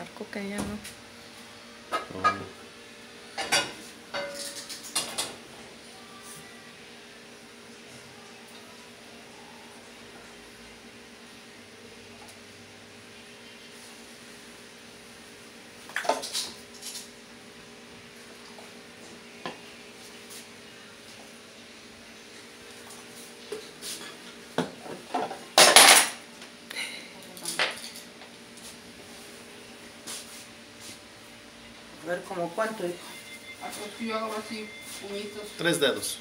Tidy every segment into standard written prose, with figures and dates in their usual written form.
Marco que ella no. Oh. A ver, ¿como cuánto, hijo? Así yo hago así, puñitos. 3 dedos.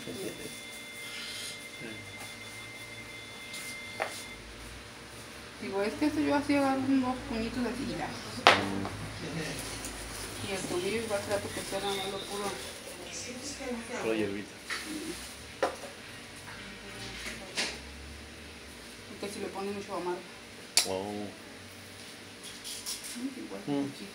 Digo, es que esto yo así agarro unos puñitos así ya. Y el tomillo igual trato que sea nada más lo puro. Pura hierbita. Porque si le ponen mucho amargo. Oh. Igual que muchito.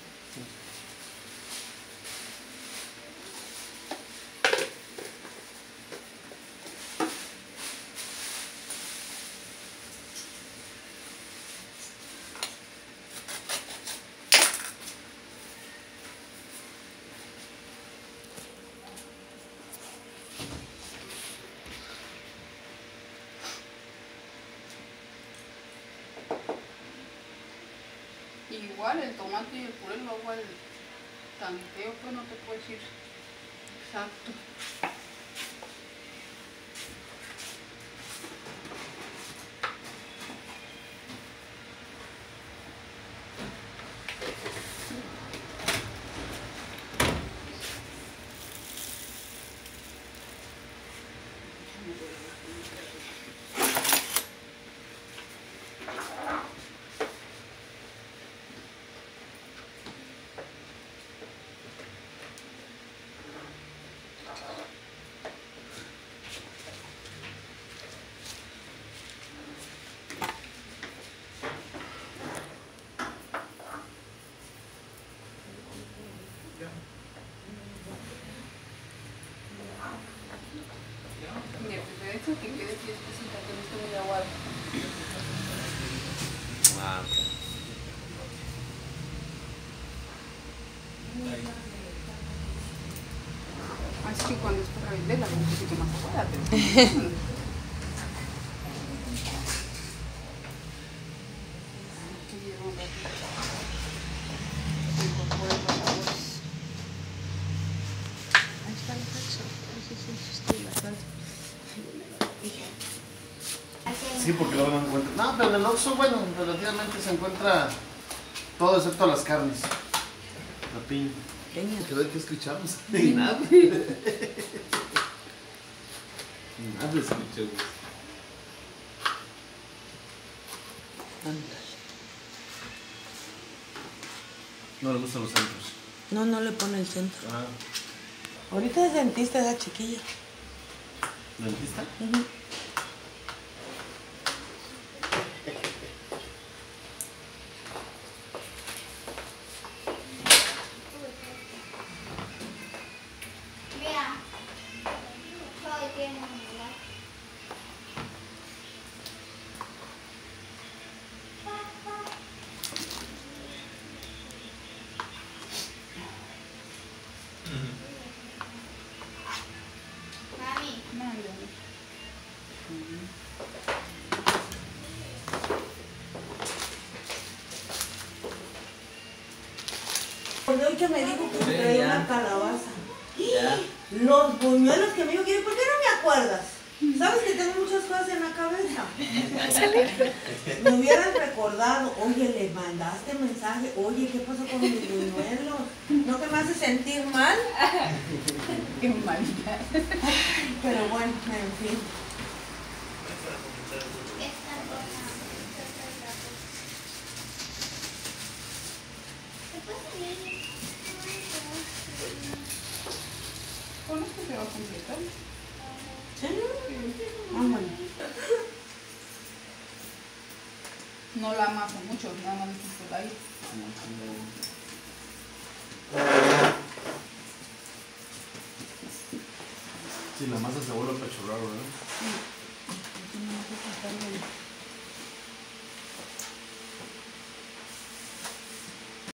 Igual el tomate y el puré lo hago al tanteo, pues no te puedo decir exacto. De preferencia que quede fiestecita, que no esté muy aguada. Ah, ok. Así que cuando es para venderla, un poquito más aguada, pero... lleva un ratito. Se incorporan los sabores. Ahí está la salsa. Ese es el chiste de la salsa. Sí, porque luego no encuentro. No, pero en el Oxxo, bueno, relativamente se encuentra todo excepto las carnes. La piña. Peña. ¿Qué ver qué escuchamos? Y nada. Nada escuchamos. Ándale. No le gustan los centros. No, no le pone el centro. Ah, Ahorita es dentista esa chiquilla. ¿dentista? Por hoy que me dijo que me traía una calabaza. Ya. Los buñuelos que me dijo, ¿por qué no me acuerdas? Sabes que tengo muchas cosas en la cabeza. Me hubieras recordado, oye, le mandaste mensaje, oye, ¿qué pasó con mis buñuelos? ¿No que me hace sentir mal? Qué malita. Pero bueno, en fin. Con esto se va a completar. ¿Sí? Bueno. No la amaso mucho, nada más necesito el aire. Sí, la masa se vuelve a apachurrar, ¿verdad? Sí.